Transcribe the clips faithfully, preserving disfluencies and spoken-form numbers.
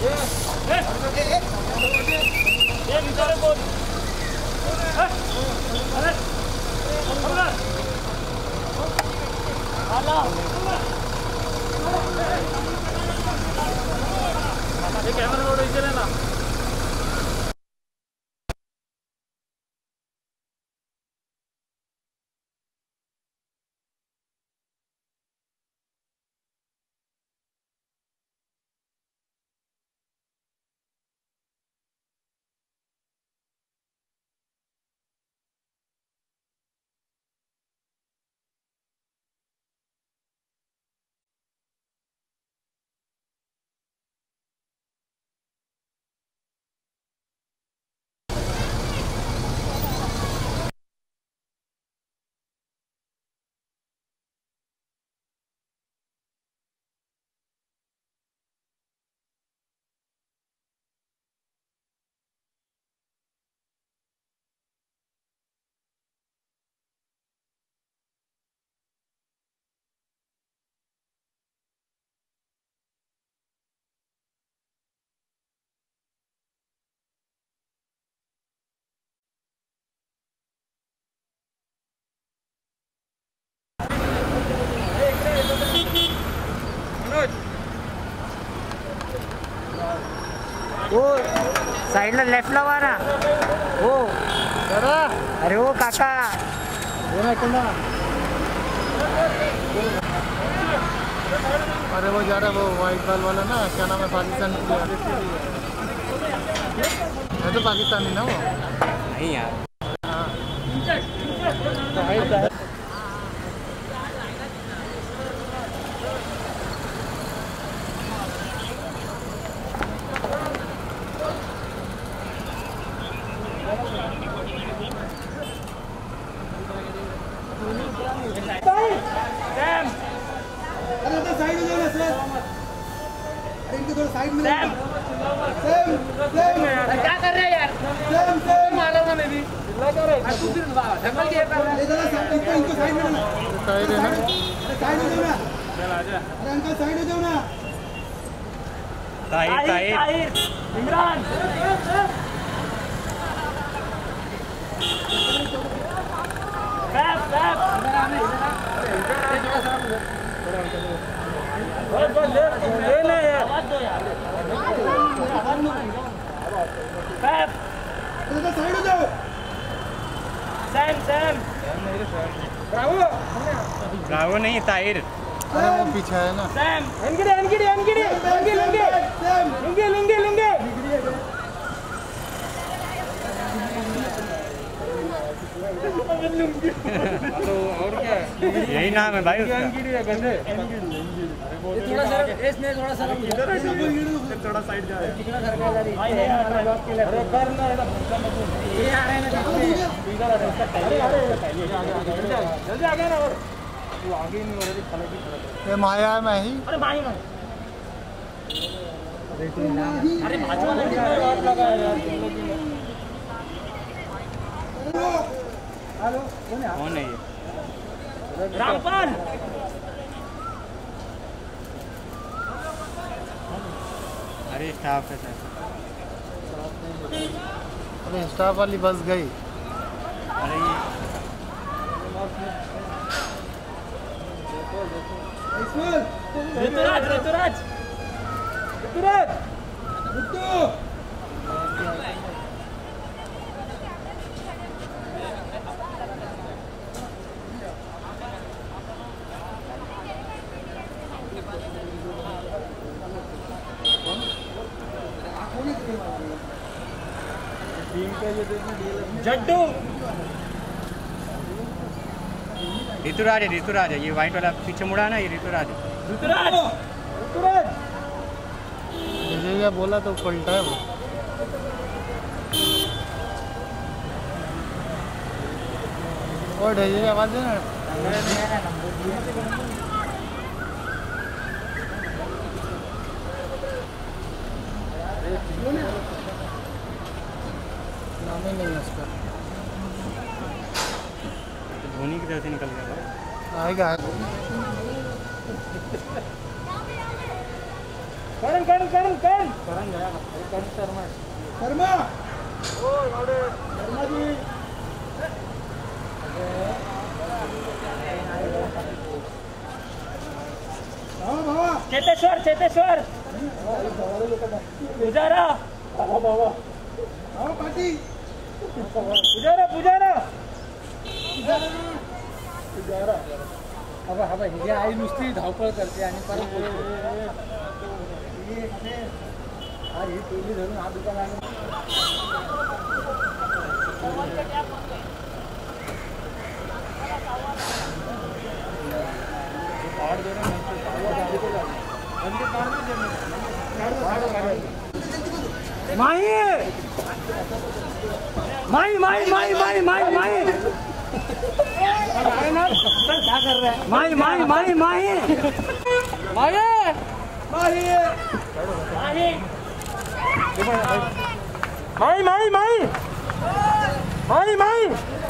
वो साईडला लेफ्ट लावा ना हो अरे वो काका अरे वो जा रहा है वो वाइट बाल वाला ना, क्या नाम है, पाकिस्तानी है तो पाकिस्तानी ना वो नहीं यार। साइड में सैम सैम सैम क्या कर रहे हैं यार? सैम सैम मालूम है मैं भी ढंगल के इधर इनको इनको साइड में साइड है ना, साइड हो जाओ ना, चल आजा, अरे अंकल साइड हो जाओ ना। ताहिर ताहिर इमरान बैक बैक इधर आने इधर आ बस बस ले ले यार आवाज दो यार बैक इधर साइड हो जाओ। सैम सैम ब्रावो ब्रावो नहीं ताहिर, अरे वो पीछे है ना। Sam Ngidi Ngidi Ngidi Lungi Lungi Lungi Lungi Lungi तो और क्या यही नाम है भाई उसका। अंगिड़ी है गधे। थोड़ा सा इसने थोड़ा सा इधर थोड़ा साइड जा रहा है। अरे कर ना ये आ रहे हैं ना इधर आ रहे हैं जल्दी आ गया ना, और वो आगे नहीं हो रही खड़ा की तरफ। ये माया है मैं ही, अरे माही माही अरे बाजू वाला बात लगा यार तुम लोग भी। हेलो कौन है ये? रामपाल अरे स्टाफ है सर। अरे स्टाफ वाली बस गई। अरे ये ऋतुराज ऋतुराज ऋतुराज ऋतु जड्डू ऋतुराज है ऋतुराज है, ये व्हाइट वाला पीछे मुड़ा ना, ये ऋतुराज है। ऋतुराज ऋतुराज मुझे बोला तो पलटा है वो। और ढेजी आवाज है ना। नाम ही नहीं है उसका। धोनी की तरफ से निकल गया आएगा। करण करण करण करण करण गया करण शर्मा शर्मा ओ गावडे शर्मा जी बाबा बाबा चेतेश्वर चेतेश्वर पुजारा बाबा बाबा बाबा पाटी पुजारा पुजारा पुजारा बाबा हा ही आई नुसती धावपळ करते आणि परत आज ही टोली धरून हा दुकान आहे माई माई माई माई माई माई माई क्या कर रहा है माई माई माई माई माई माई माई माई माई माई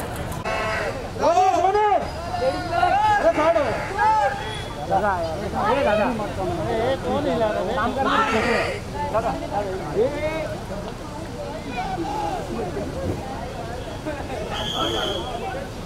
अरे छोड़ो दादा ये दादा ये कौन हिला रहा है काम करना दादा ये